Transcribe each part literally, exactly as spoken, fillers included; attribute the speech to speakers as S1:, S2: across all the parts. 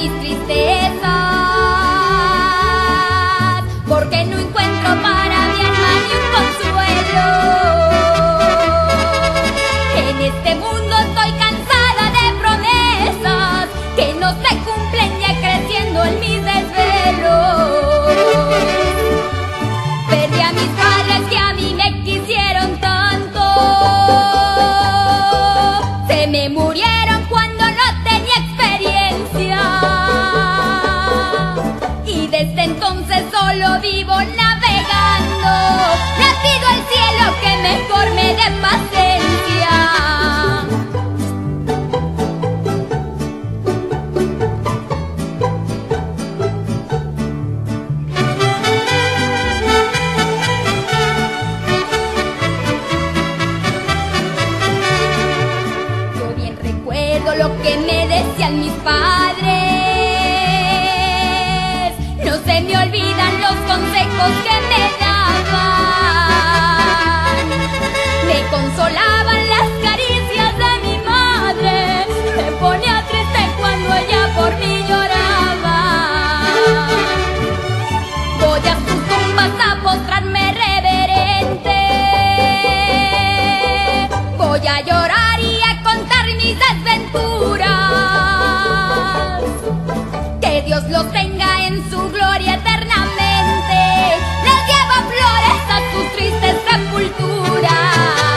S1: mis tristezas, porque no encuentro para mi alma ni un consuelo. En este mundo estoy cansada de promesas que no se cumplen, ya creciendo en mis desvelos. Perdí a mis padres que a mí me quisieron tanto, se me murieron cuando no tenía experiencia, y desde entonces solo vivo navegando. Le pido al cielo que mejor me dé paciencia. Yo bien recuerdo lo que me decían mis padres, no se me olvidan los consejos que me daban. Me consolaban las caricias de mi madre, me ponía triste cuando ella por mí lloraba. Voy a sus tumbas a postrarme reverente, voy a llorar y a contar mis desventuras. Que Dios los tenga en su gloria eternamente, les llevo flores a sus tristes sepulturas.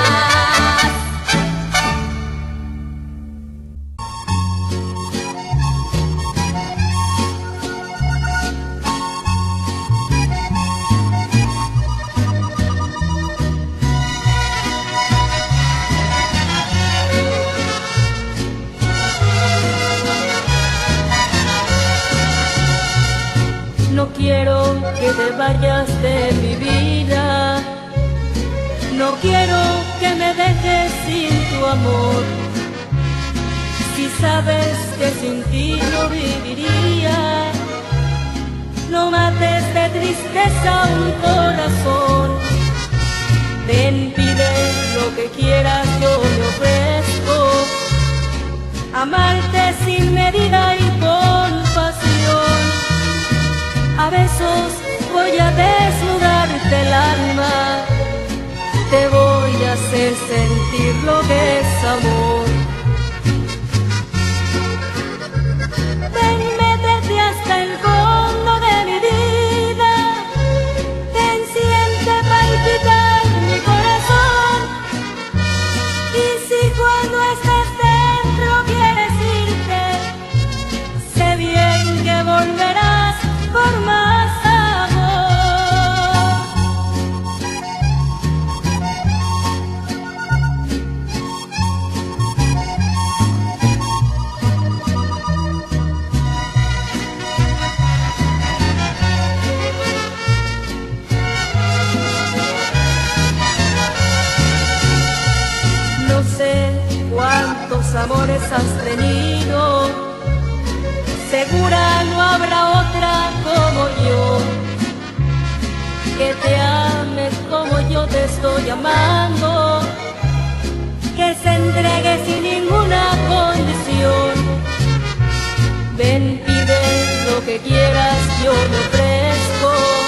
S2: No quiero que te vayas de mi vida, no quiero que me dejes sin tu amor. Si sabes que sin ti no viviría, no mates de tristeza un corazón. Ven, pide lo que quieras, yo me ofrezco, amarte sin medida y con pasión. A besos voy a desnudarte el alma, te voy a hacer sentir lo que es amor. Ven y métete hasta el fondo de mi vida, ven, siente palpitar mi corazón. Y si cuando estás dentro quieres irte, sé bien que volverás por más amor. No sé cuántos amores has tenido, segura no habrá otra como yo, que te ame como yo te estoy amando, que se entregue sin ninguna condición. Ven, pide lo que quieras, yo me ofrezco,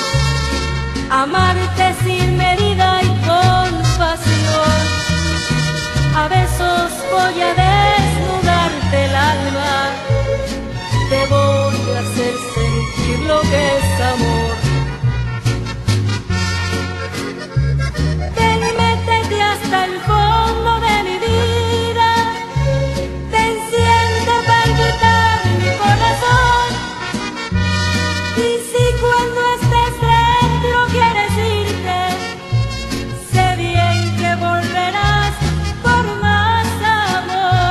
S2: amarte sin medida y con pasión. A besos voy a desnudarte el alma, te voy a hacer sentir lo que es amor. Ven y métete hasta el fondo de mi vida, ven, siente palpitar mi corazón. Y si cuando estés dentro quieres irte, sé bien que volverás por más amor.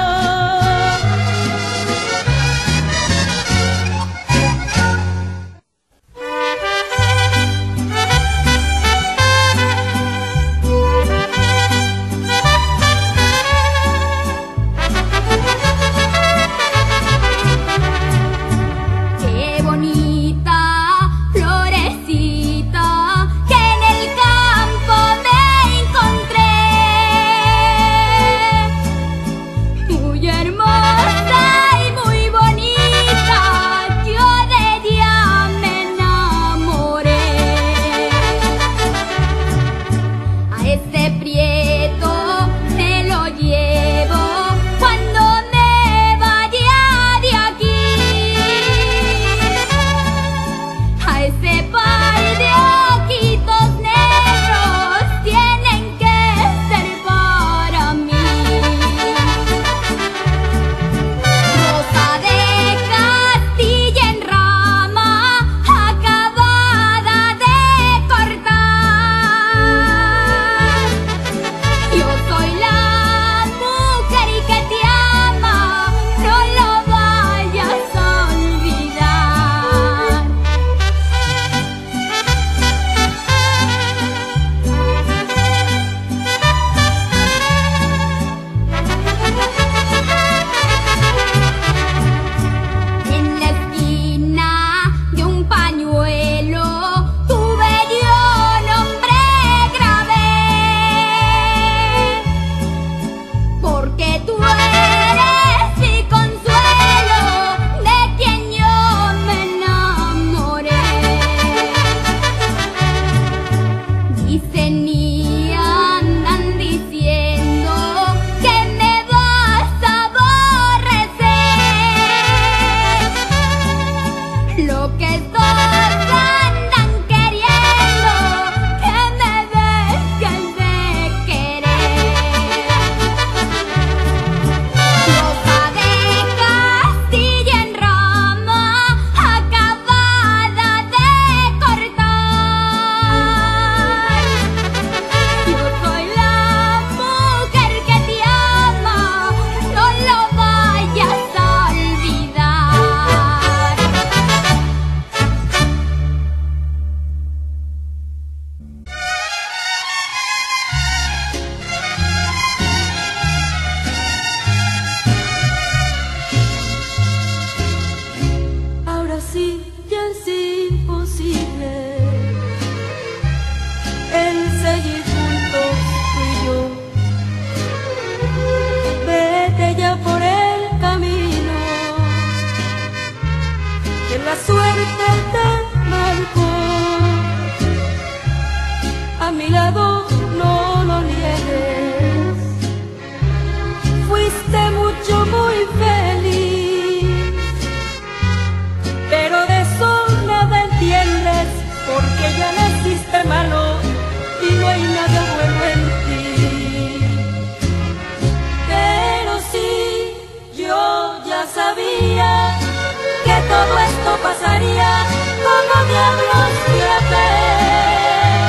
S2: sabía que todo esto pasaría, como diablos fui a caer.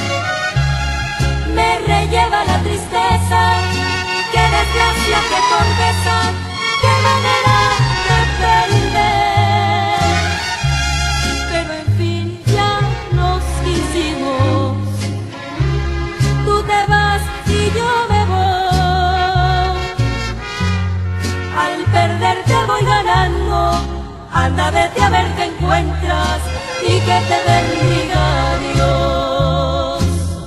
S2: Me relleva la tristeza, qué desgracia, qué torpeza, qué manera de perder. Pero en fin ya nos quisimos, tú te vas y yo me voy. Al perderte voy ganando, anda vete a ver qué encuentras y que te bendiga Dios.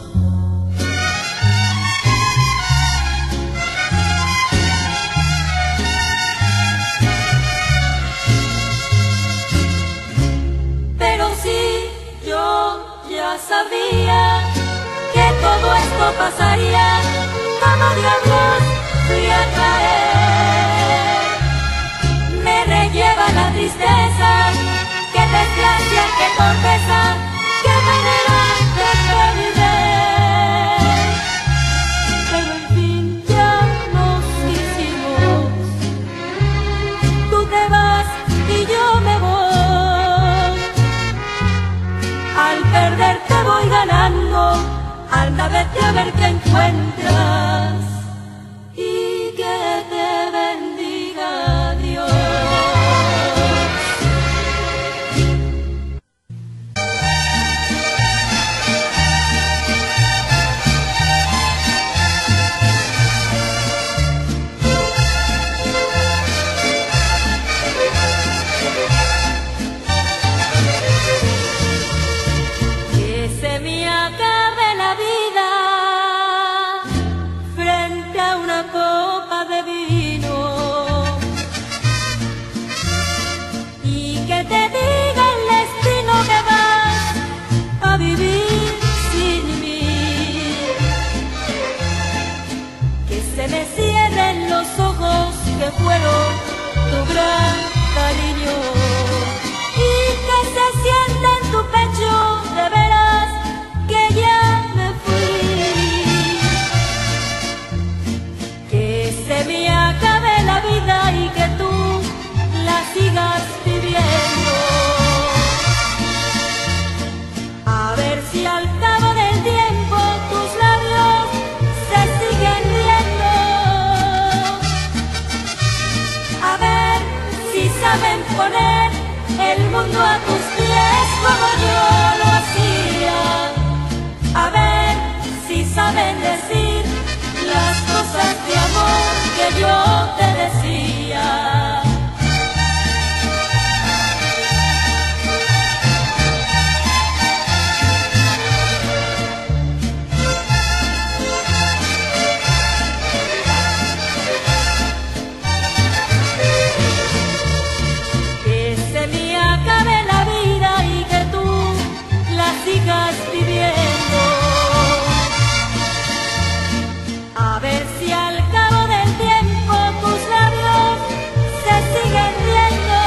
S2: Pero sí, yo ya sabía que todo esto pasaría, como diablos fui a caer. Me relleva la tristeza, qué desgracia, qué torpeza, qué manera de perder. Pero en fin ya nos hicimos, tú te vas y yo me voy. Al perderte voy ganando, anda vete a ver qué encuentras y que te bendiga Dios. Que se me acabe la vida frente a una copa de vino y que te diga el destino que vas a vivir sin mí. Que se me cierren los ojos que fueron tu gran cariño y que se sienta en tu pecho de veras que ya me fui. Que se me acabe la vida y que tú la sigas viviendo. A ver si al cabo del tiempo tus labios se siguen riendo. A ver si saben poner el mundo a tus pies como yo lo hacía. A ver si saben decir las cosas de amor que yo te decía. Que se me acabe la vida y que tú la sigas viviendo. A ver si al cabo del tiempo tus labios se siguen riendo.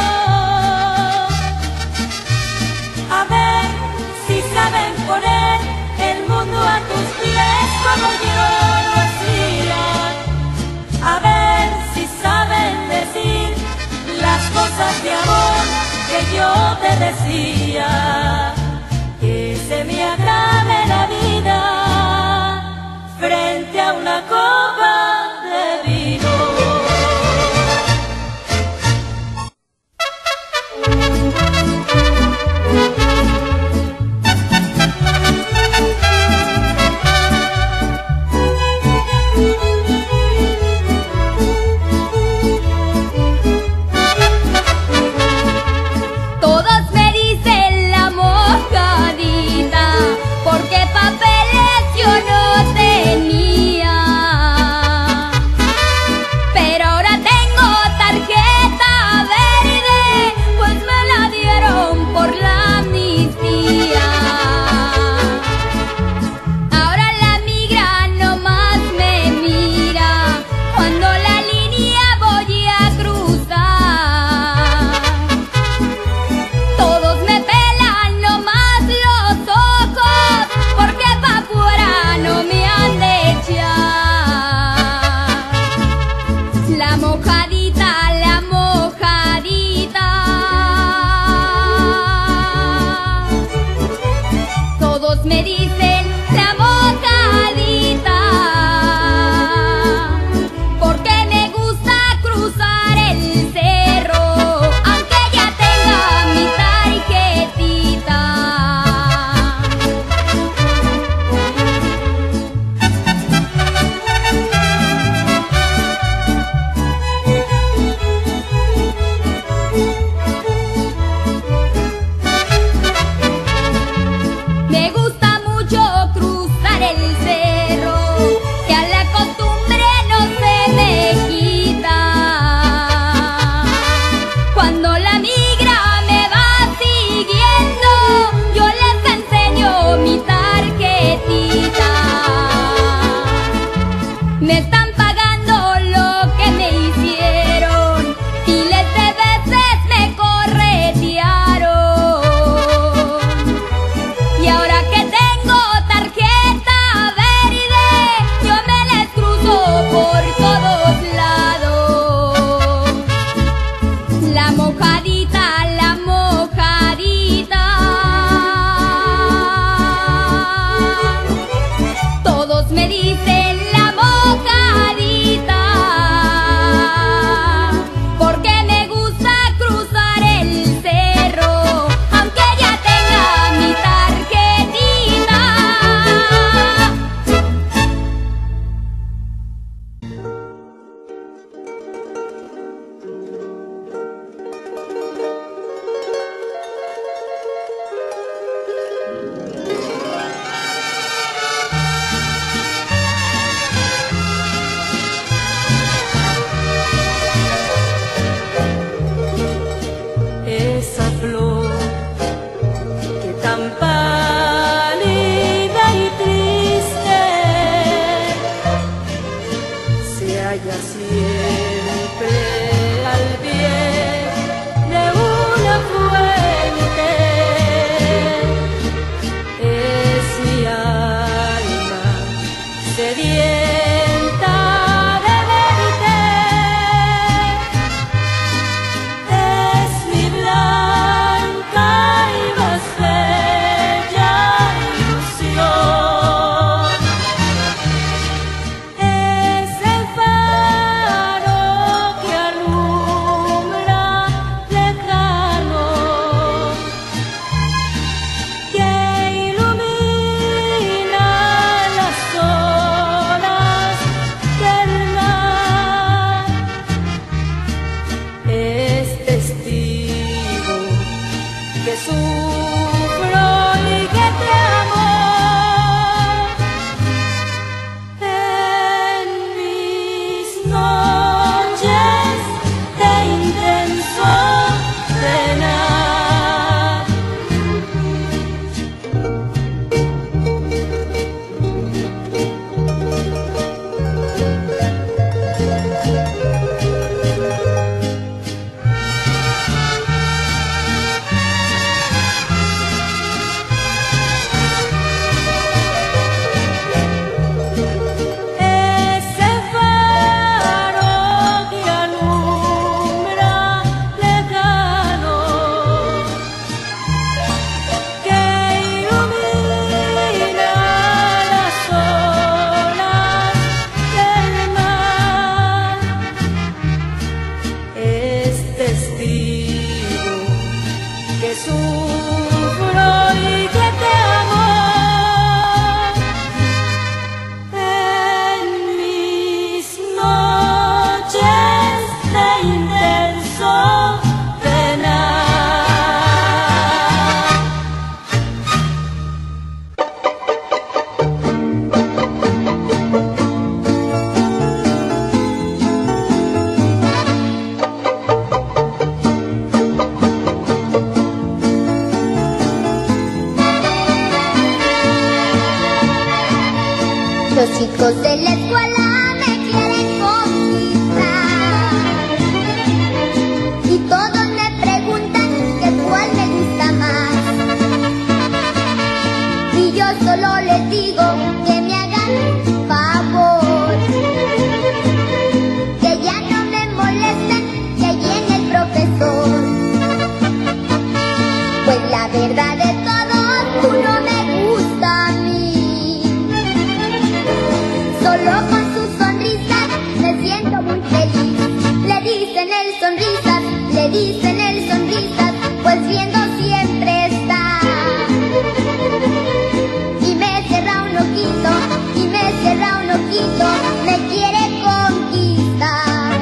S2: A ver si saben poner el mundo a tus pies como yo lo hacía. A ver si saben decir las cosas de amor que yo te decía. Que se me acabe la vida frente a una copa de vino.
S1: Todos me dicen la mojadita, porque papeles yo no tenía. Pero ahora tengo tarjeta verde, pues me la dieron por la amnistía. Ahora la migra nomás me mira cuando la línea voy a cruzar. Todos me pelan nomás los ojos, porque pa' afuera no me han de echar. La mojadita, la mojadita, chicos de la escuela me quieren conquistar y todos me preguntan que cuál me gusta más. Y yo solo les digo que me hagan favor, que ya no me molesten, que viene el profesor. Pues la verdad de todos, tú no me gusta a mí. Solo con sus sonrisas me siento muy feliz. Le dicen el sonrisas, le dicen el sonrisas, pues viendo siempre está. Y me cierra un ojito, y me cierra un ojito, me quiere conquistar.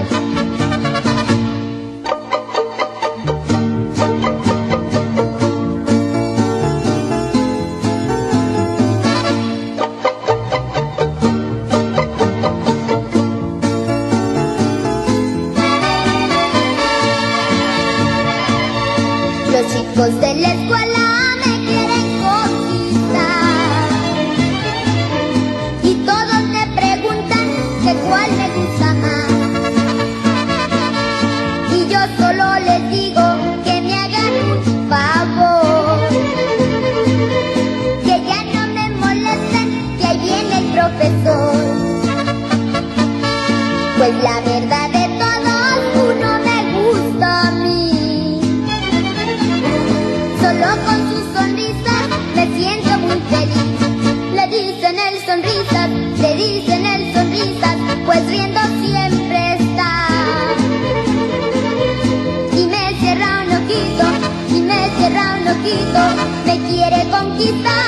S1: Los chicos de la escuela me quieren conquistar y todos me preguntan que cuál me gusta más. Y yo solo les digo que me hagan un favor, que ya no me molesten, que ahí viene el profesor. Pues la verdad de todos, tú no me gusta a mí. Solo con sus sonrisas me siento muy feliz. Le dicen el sonrisas, le dicen el sonrisas, pues riendo siempre está. Y me cierra un ojito, y me cierra un ojito, me quiere conquistar.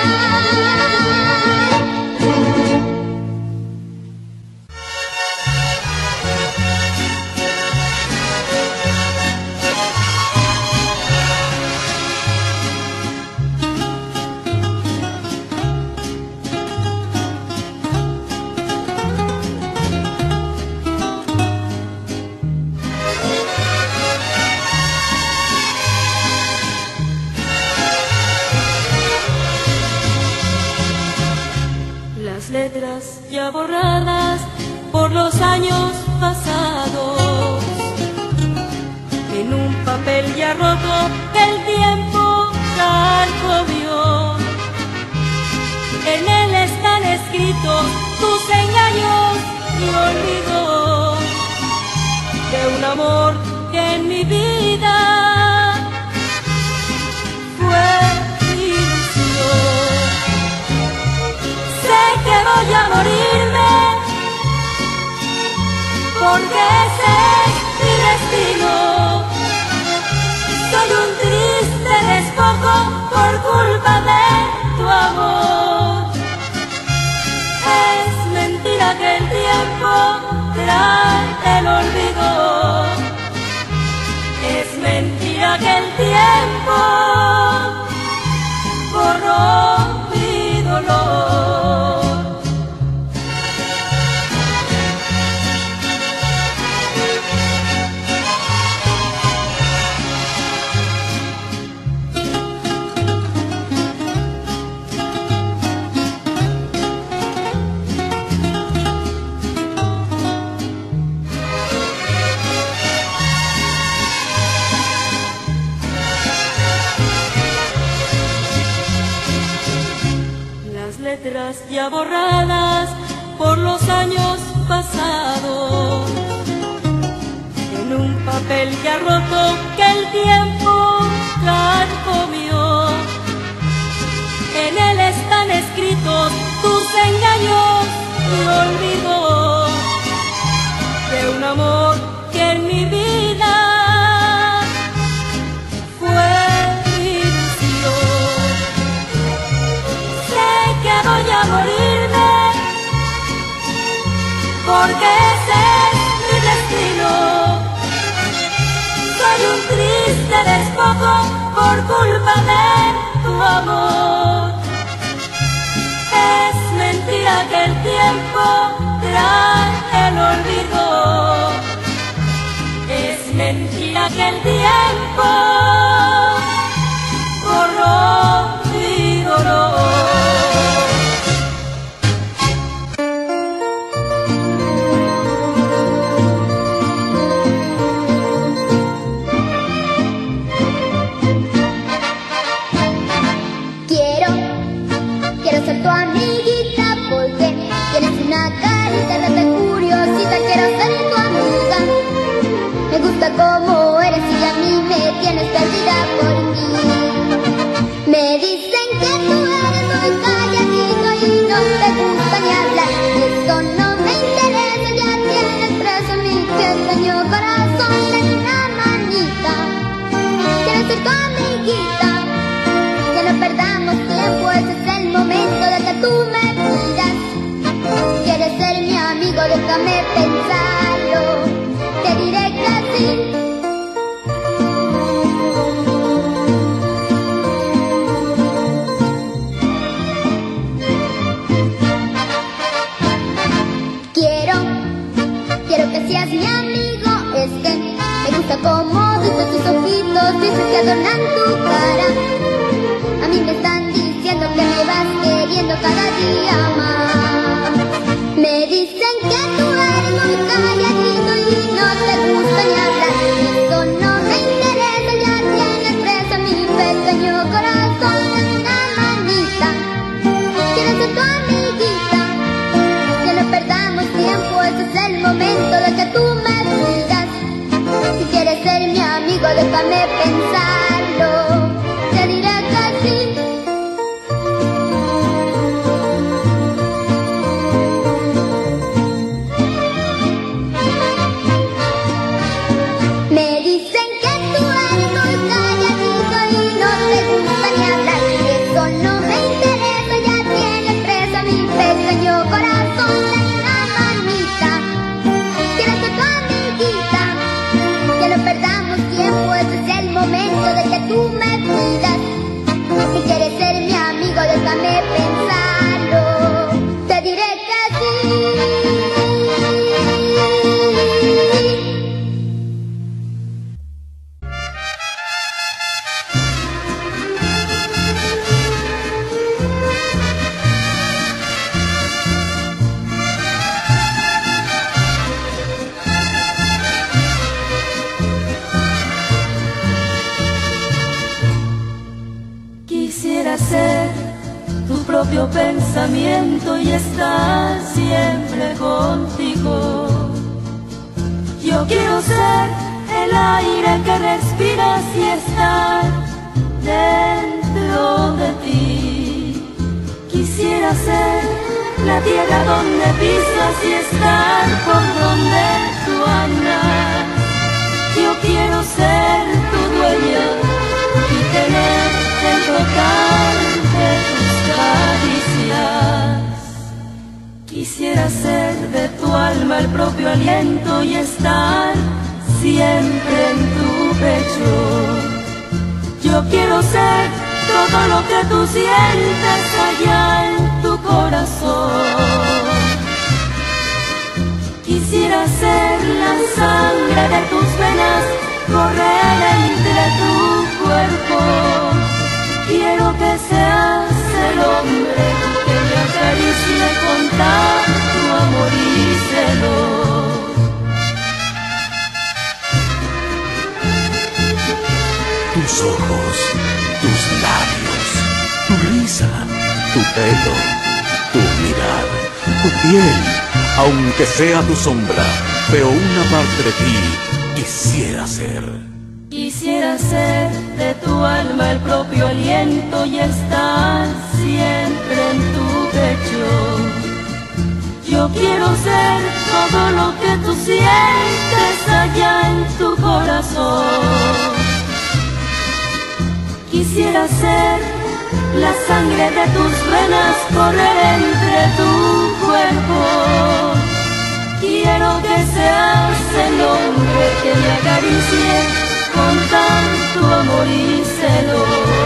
S2: Las letras ya borradas por los años pasados, en un papel ya roto que el tiempo carcomió. En él están escritos tus engaños y olvido de un amor que en mi vida fue ilusión. Sé que voy a morirme, porque ese es mi destino. Soy un triste despojo por culpa de tu amor. Es mentira que el tiempo trae el olvido. Es mentira que el tiempo borró mi dolor. Letras ya borradas por los años pasados, en un papel ya roto que el tiempo carcomió. En él están escritos tus engaños y olvido de un amor que en mi vida fue ilusión. Sé que voy a morirme, porque ese es mi destino. Soy un triste despojo por culpa de tu amor. Es mentira que el tiempo trae el olvido. Es mentira que el tiempo borró mi dolor.
S1: Me gusta como eres y a mí me tienes perdida por ti. Me dicen que tú eres muy calladito y no te gusta ni hablar. Eso no me interesa, ya tienes preso mi pequeño corazón. Dame una manita, quiero ser tu amiguita. Que no perdamos tiempo, ese es el momento de que tú me pidas. ¿Quieres ser mi amigo? Déjame pensarlo, te diré que sí. Quiero, quiero que seas mi amigo. Es que me gusta cómo viste tus ojitos, dices que adornan tu cara. A mí me están diciendo que me vas queriendo cada día más. Me dicen que tú eres muy calladito y no te gusta ni hablar. Eso no me interesa, ya tienes presa mi pequeño corazón. Dame una manita, quiero ser tu amiguita. Que no perdamos tiempo, ese es el momento de que tú me pidas. Si quieres ser mi amigo, déjame pensarlo, te diré que sí. Me dicen que tú eres muy calladito y no te gusta ni hablar. Eso no me interesa, ya tienes presa mi pequeño corazón. Dame una manita, quiero ser tu amiguita. Que no perdamos tiempo, este es el momento de que tú me pidas. Si quieres ser mi amigo, déjame pensarlo, te diré que sí.
S2: Quisiera ser tu propio pensamiento y estar siempre contigo. Yo quiero ser el aire que respiras y estar dentro de ti. Quisiera ser la tierra donde pisas y estar por donde tú andas. Yo quiero ser tu dueña y tener el tocar de tus caricias. Quisiera ser de tu alma el propio aliento y estar siempre en tu pecho. Yo quiero ser todo lo que tú sientes allá en tu corazón. Quisiera ser la sangre de tus venas, correr entre tu cuerpo. Quiero que seas el hombre que me acaricie con tanto amor y celo.
S3: Tus ojos, tus labios, tu risa, tu pelo, tu mirar, tu piel, aunque sea tu sombra, veo una parte de ti, quisiera ser.
S2: Quisiera ser de tu alma el propio aliento y estar siempre en tu pecho. Yo quiero ser todo lo que tú sientes allá en tu corazón. Quisiera ser la sangre de tus venas, correr entre tu cuerpo. Quiero que seas el hombre que me acaricie con tanto amor y celo.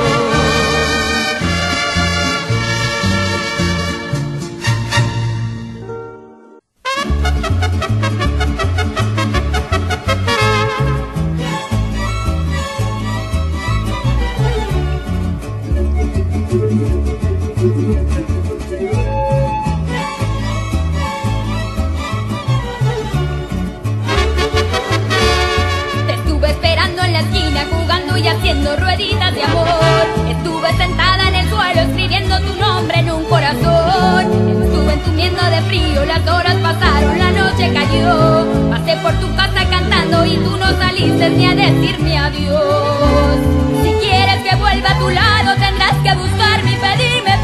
S4: Haciendo rueditas de amor, estuve sentada en el suelo escribiendo tu nombre en un corazón. Estuve entumiendo de frío, las horas pasaron, la noche cayó. Pasé por tu casa cantando y y tú no saliste ni a decirme adiós. Si quieres que vuelva a tu lado tendrás que buscarme y pedirme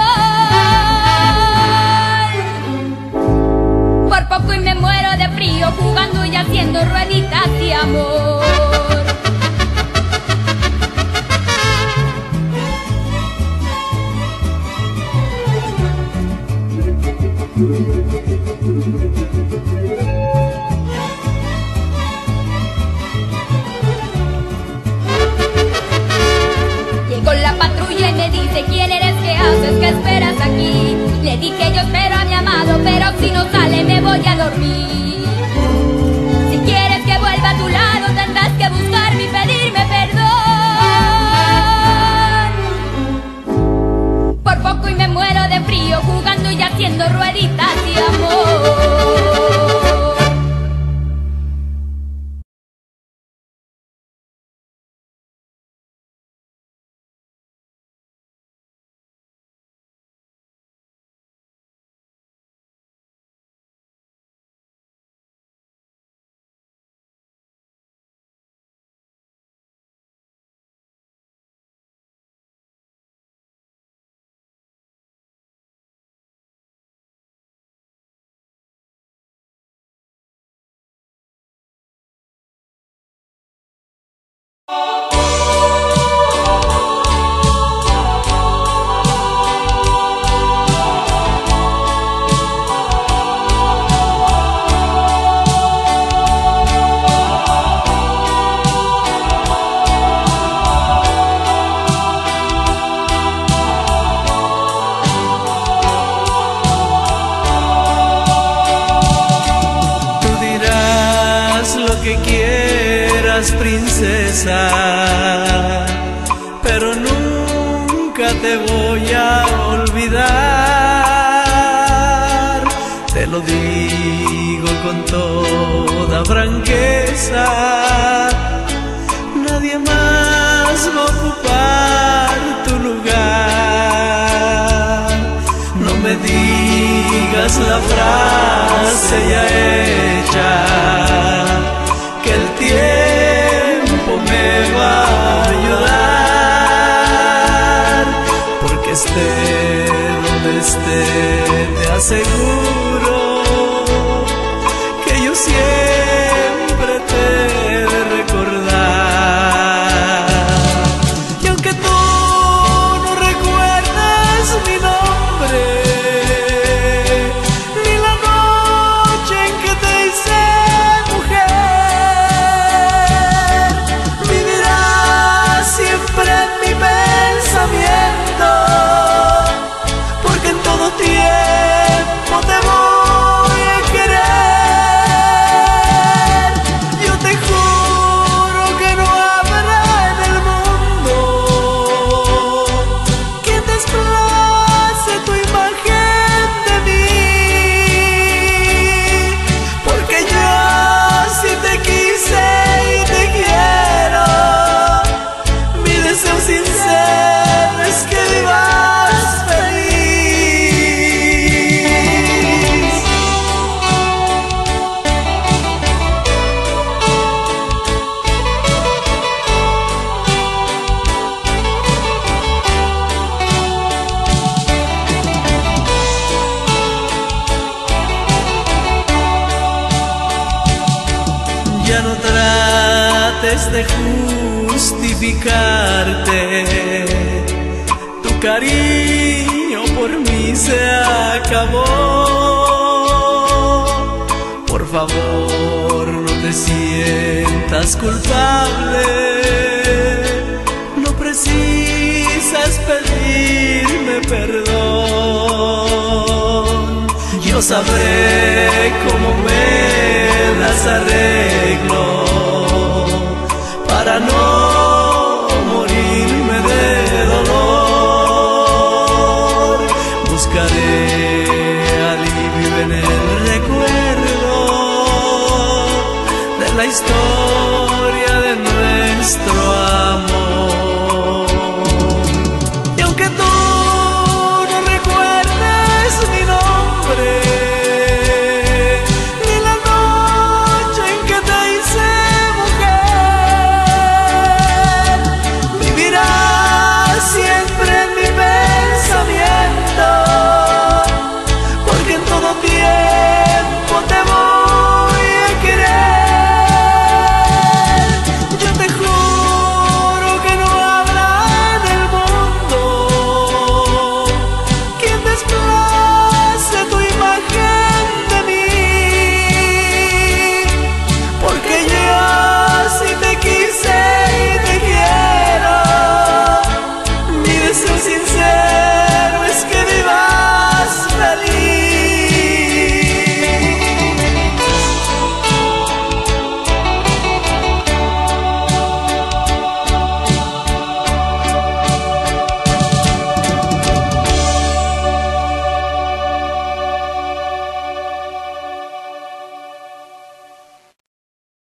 S4: perdón. Por poco y me muero de frío jugando y haciendo rueditas de amor. Llegó la patrulla y me dice: ¿quién eres? ¿Qué haces? ¿Qué esperas aquí? Le dije: yo espero a mi amado, pero si no sale me voy a dormir. Si quieres que vuelva a tu lado tendrás que buscarme y pedirme perdón. Por poco y me muero de frío jugando y haciendo rueditas de amor.
S5: Que quieras, princesa, pero nunca te voy a olvidar. Te lo digo con toda franqueza, nadie más va a ocupar tu lugar. No me digas la frase ya hecha, que el tiempo me va a ayudar, porque esté donde esté te aseguro que yo siempre te he de recordar. Y aunque tú no recuerdes mi nombre, ni la noche en que te hice siempre en mi pensamiento, porque en todo tiempo te voy a querer. Yo te juro que no habrá en el mundo quien desplace tu imagen de mí, porque yo sí te quise y te quiero. Mi deseo sincero es que vivas feliz. Ya no trates de justificarte, tu cariño por mí se acabó. Por favor, no te sientas culpable, no precisas pedirme perdón. Yo sabré cómo me las arreglo para no